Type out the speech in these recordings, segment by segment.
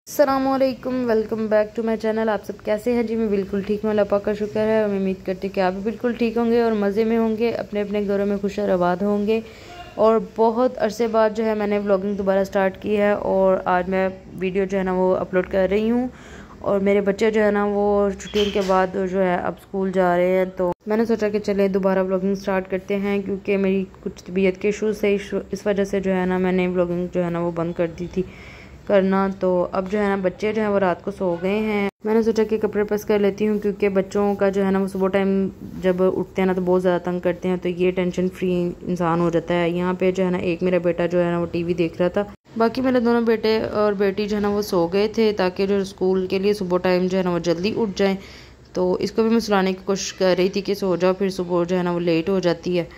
अस्सलामुअलैकुम, welcome back to my channel. आप सब कैसे हैं जी? मैं बिल्कुल ठीक हूँ, अल्लाह पाक का शुक्र है। और मैं उम्मीद करती हूँ कि आप भी बिल्कुल ठीक होंगे और मज़े में होंगे, अपने अपने घरों में खुश और आबाद होंगे। और बहुत अरसे बाद जो है मैंने व्लॉगिंग दोबारा स्टार्ट की है और आज मैं वीडियो जो है ना वो अपलोड कर रही हूँ। और मेरे बच्चे जो है ना वो छुट्टियों के बाद जो है अब स्कूल जा रहे हैं, तो मैंने सोचा कि चले दोबारा व्लॉगिंग स्टार्ट करते हैं, क्योंकि मेरी कुछ तबीयत के इशूज़ से इस वजह से जो है ना मैंने व्लॉगिंग जो है ना वो बंद कर दी थी करना। तो अब जो है ना बच्चे जो है वो रात को सो गए हैं। मैंने सोचा कि कपड़े प्रेस कर लेती हूँ, क्योंकि बच्चों का जो है ना वो सुबह टाइम जब उठते हैं ना तो बहुत ज़्यादा तंग करते हैं, तो ये टेंशन फ्री इंसान हो जाता है। यहाँ पे जो है ना एक मेरा बेटा जो है ना वो टीवी देख रहा था, बाकी मेरे दोनों बेटे और बेटी जो है ना वो सो गए थे, ताकि जो स्कूल के लिए सुबह टाइम जो है ना वो जल्दी उठ जाएँ। तो इसको भी मैं सुलाने की कोशिश कर रही थी कि सो जाओ, फिर सुबह जो है ना वो लेट हो जाती है।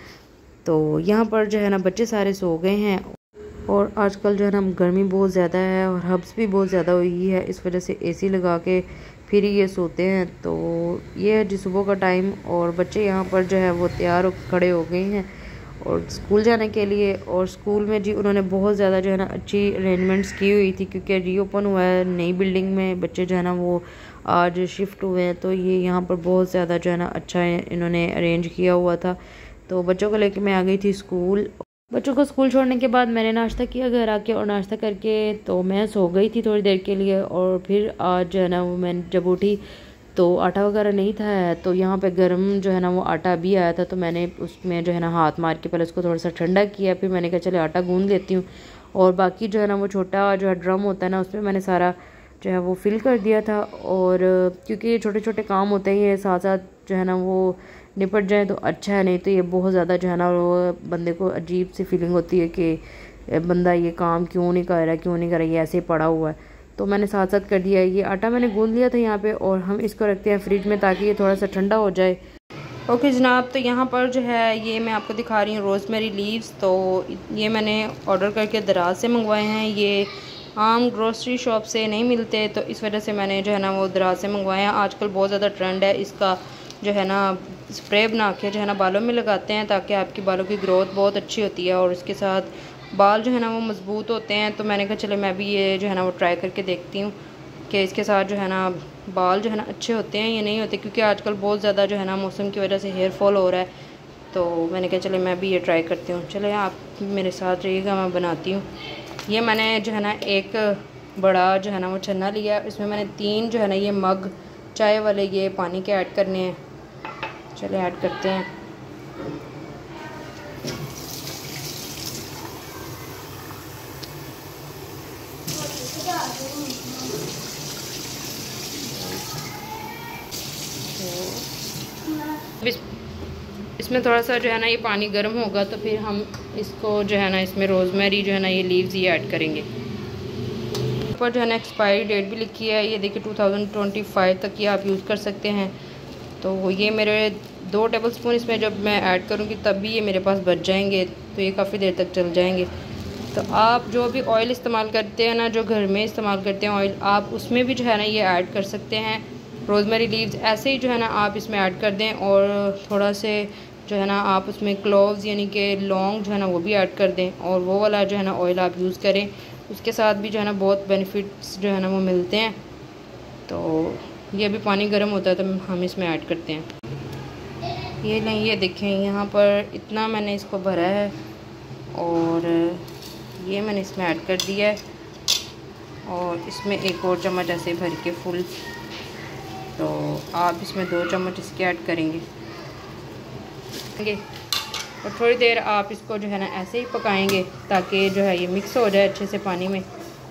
तो यहाँ पर जो है ना बच्चे सारे सो गए हैं। और आजकल जो है ना गर्मी बहुत ज़्यादा है और हब्स भी बहुत ज़्यादा हुई है, इस वजह से एसी लगा के फिर ही ये सोते हैं। तो ये है जी सुबह का टाइम, और बच्चे यहाँ पर जो है वो तैयार हो खड़े हो गए हैं और स्कूल जाने के लिए। और स्कूल में जी उन्होंने बहुत ज़्यादा जो है ना अच्छी अरेंजमेंट्स की हुई थी, क्योंकि रीओपन हुआ है नई बिल्डिंग में, बच्चे जो है ना वो आज शिफ्ट हुए हैं, तो ये यहाँ पर बहुत ज़्यादा जो है ना अच्छा इन्होंने अरेंज किया हुआ था। तो बच्चों को लेकर मैं आ गई थी स्कूल। बच्चों को स्कूल छोड़ने के बाद मैंने नाश्ता किया घर आके, और नाश्ता करके तो मैं सो गई थी थोड़ी देर के लिए। और फिर आज जो है ना वो मैं जब उठी तो आटा वगैरह नहीं था, तो यहाँ पे गर्म जो है ना वो आटा भी आया था, तो मैंने उसमें जो है ना हाथ मार के पहले उसको थोड़ा सा ठंडा किया, फिर मैंने कहा चले आटा गूंद लेती हूँ। और बाकी जो है ना वो छोटा जो है ड्रम होता है ना, उसमें मैंने सारा जो है वो फिल कर दिया था। और क्योंकि ये छोटे छोटे काम होते हैं, ये साथ साथ जो है ना वो निपट जाए तो अच्छा है, नहीं तो ये बहुत ज़्यादा जो है ना वो बंदे को अजीब सी फीलिंग होती है कि बंदा ये काम क्यों नहीं कर रहा, क्यों नहीं कर रहा, ये ऐसे ही पड़ा हुआ है। तो मैंने साथ साथ कर दिया है। ये आटा मैंने गूंद लिया था यहाँ पे, और हम इसको रखते हैं फ्रिज में ताकि ये थोड़ा सा ठंडा हो जाए। ओके जनाब, तो यहाँ पर जो है ये मैं आपको दिखा रही हूँ रोज़मेरी लीव्स। तो ये मैंने ऑर्डर करके दराज से मंगवाए हैं, ये आम ग्रोसरी शॉप से नहीं मिलते, तो इस वजह से मैंने जो है ना वो दराज से मंगवाए हैं। आजकल बहुत ज़्यादा ट्रेंड है इसका, जो है ना स्प्रे बना के जो है ना बालों में लगाते हैं, ताकि आपकी बालों की ग्रोथ बहुत अच्छी होती है और इसके साथ बाल जो है ना वो मज़बूत होते हैं। तो मैंने कहा चले मैं भी ये जो है ना वो ट्राई करके देखती हूँ कि इसके साथ जो है ना बाल जो है ना अच्छे होते हैं या नहीं होते, क्योंकि आजकल बहुत ज़्यादा जो है ना मौसम की वजह से हेयर फॉल हो रहा है। तो मैंने कहा चले मैं भी ये ट्राई करती हूँ। चले आप मेरे साथ रहिएगा, मैं बनाती हूँ। ये मैंने जो है ना एक बड़ा जो है ना वो छन्ना लिया, इसमें मैंने 3 जो है ना ये मग चाय वाले ये पानी के ऐड करने हैं। चले ऐड करते हैं। इसमें थोड़ा सा जो है ना ये पानी गर्म होगा, तो फिर हम इसको जो है ना इसमें रोज़मेरी जो है ना ये लीव्स ये ऐड करेंगे। ऊपर जो है ना एक्सपायरी डेट भी लिखी है, ये देखिए 2025 तक ये आप यूज़ कर सकते हैं। तो ये मेरे 2 टेबलस्पून इसमें जब मैं ऐड करूँगी तब भी ये मेरे पास बच जाएंगे, तो ये काफ़ी देर तक चल जाएंगे। तो आप जो भी ऑयल इस्तेमाल करते हैं ना, जो घर में इस्तेमाल करते हैं ऑयल, आप उसमें भी जो है ना ये ऐड कर सकते हैं। रोज़मेरी लीव्स ऐसे ही जो है ना आप इसमें ऐड कर दें, और थोड़ा से जो है ना आप उसमें क्लोव्स यानी कि लौंग जो है ना वो भी ऐड कर दें, और वो वाला जो है ना ऑयल आप यूज़ करें। उसके साथ भी जो है ना बहुत बेनिफिट्स जो है ना वो मिलते हैं। तो ये अभी पानी गर्म होता है तो हम इसमें ऐड करते हैं। ये नहीं, ये देखें यहाँ पर इतना मैंने इसको भरा है, और ये मैंने इसमें ऐड कर दिया है, और इसमें एक और चम्मच ऐसे भर के फुल। तो आप इसमें 2 चम्मच इसके ऐड करेंगे, और थोड़ी देर आप इसको जो है ना ऐसे ही पकाएंगे ताकि जो है ये मिक्स हो जाए अच्छे से पानी में।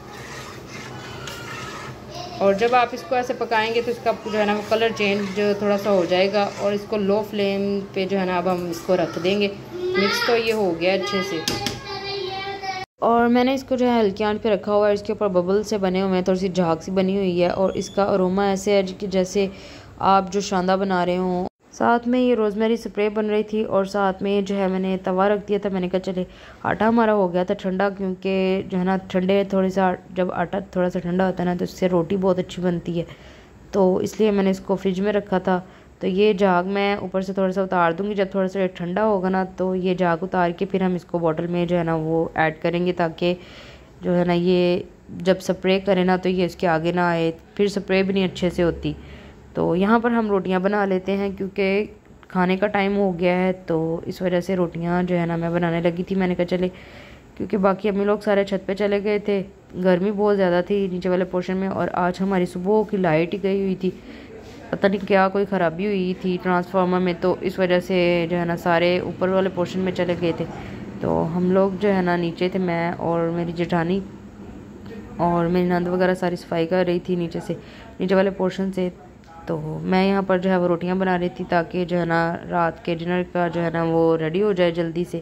और जब आप इसको ऐसे पकाएंगे तो इसका जो है ना वो कलर चेंज थोड़ा सा हो जाएगा, और इसको लो फ्लेम पे जो है ना अब हम इसको रख देंगे। मिक्स तो ये हो गया अच्छे से, और मैंने इसको जो है हल्की आंच पे रखा हुआ है। इसके ऊपर बबल से बने हुए हैं, थोड़ी सी झाग सी बनी हुई है, और इसका अरोमा ऐसे है कि जैसे आप जो शांदा बना रहे हों। साथ में ये रोज़मेरी स्प्रे बन रही थी, और साथ में जो है मैंने तवा रख दिया था। मैंने कहा चले आटा हमारा हो गया था ठंडा, क्योंकि जो है ना ठंडे थोड़ी सा जब आटा थोड़ा सा ठंडा होता है ना तो इससे रोटी बहुत अच्छी बनती है, तो इसलिए मैंने इसको फ्रिज में रखा था। तो ये झाग मैं ऊपर से थोड़ा सा उतार दूँगी, जब थोड़ा सा ठंडा होगा ना तो ये झाग उतार के फिर हम इसको बॉटल में जो है ना वो ऐड करेंगे, ताकि जो है ना ये जब स्प्रे करें ना तो ये इसके आगे ना आए, फिर स्प्रे भी नहीं अच्छे से होती। तो यहाँ पर हम रोटियाँ बना लेते हैं क्योंकि खाने का टाइम हो गया है, तो इस वजह से रोटियाँ जो है ना मैं बनाने लगी थी। मैंने कहा चले, क्योंकि बाकी अम्मी लोग सारे छत पे चले गए थे, गर्मी बहुत ज़्यादा थी नीचे वाले पोर्शन में, और आज हमारी सुबह की लाइट ही गई हुई थी। पता नहीं क्या कोई ख़राबी हुई थी ट्रांसफार्मर में, तो इस वजह से जो है ना सारे ऊपर वाले पोर्शन में चले गए थे। तो हम लोग जो है ना नीचे थे, मैं और मेरी जेठानी और मेरी नंद वगैरह सारी सफाई कर रही थी नीचे से, नीचे वाले पोर्शन से। तो मैं यहाँ पर जो है वो रोटियाँ बना रही थी ताकि जो है ना रात के डिनर का जो है ना वो रेडी हो जाए जल्दी से।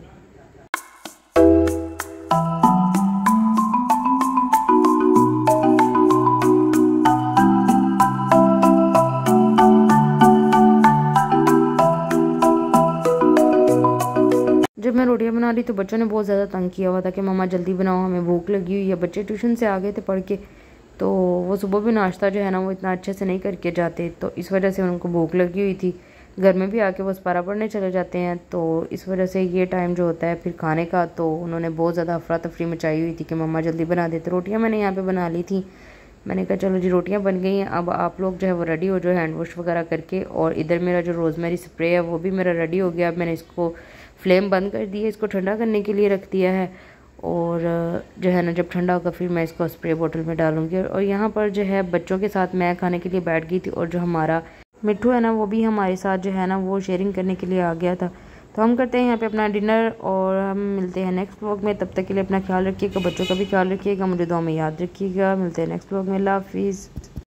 जब मैं रोटियां बना रही तो बच्चों ने बहुत ज़्यादा तंग किया हुआ था कि मम्मा जल्दी बनाओ, हमें भूख लगी हुई है। बच्चे ट्यूशन से आ गए थे पढ़ के, तो वो सुबह भी नाश्ता जो है ना वो इतना अच्छे से नहीं करके जाते, तो इस वजह से उनको भूख लगी हुई थी। घर में भी आके वो सपारा पढ़ने चले जाते हैं, तो इस वजह से ये टाइम जो होता है फिर खाने का, तो उन्होंने बहुत ज़्यादा अफरा तफरी मचाई हुई थी कि मम्मा जल्दी बना देते। रोटियाँ मैंने यहाँ पर बना ली थी। मैंने कहा चलो जी रोटियाँ बन गई हैं, अब आप लोग जो है वो रेडी हो जाओ हैंड वॉश वगैरह करके। और इधर मेरा जो रोज़मेरी स्प्रे है वो भी मेरा रेडी हो गया। अब मैंने इसको फ्लेम बंद कर दी है, इसको ठंडा करने के लिए रख दिया है, और जो है ना जब ठंडा होगा फिर मैं इसको स्प्रे बोतल में डालूंगी। और यहाँ पर जो है बच्चों के साथ मैं खाने के लिए बैठ गई थी, और जो हमारा मिट्ठू है ना वो भी हमारे साथ जो है ना वो शेयरिंग करने के लिए आ गया था। तो हम करते हैं यहाँ पे अपना डिनर, और हम मिलते हैं नेक्स्ट व्लॉग में। तब तक के लिए अपना ख्याल रखिएगा, बच्चों का भी ख्याल रखिएगा, मुझे दुआ में याद रखिएगा। मिलते हैं नेक्स्ट व्लॉग में। अल्लाह हाफिज़।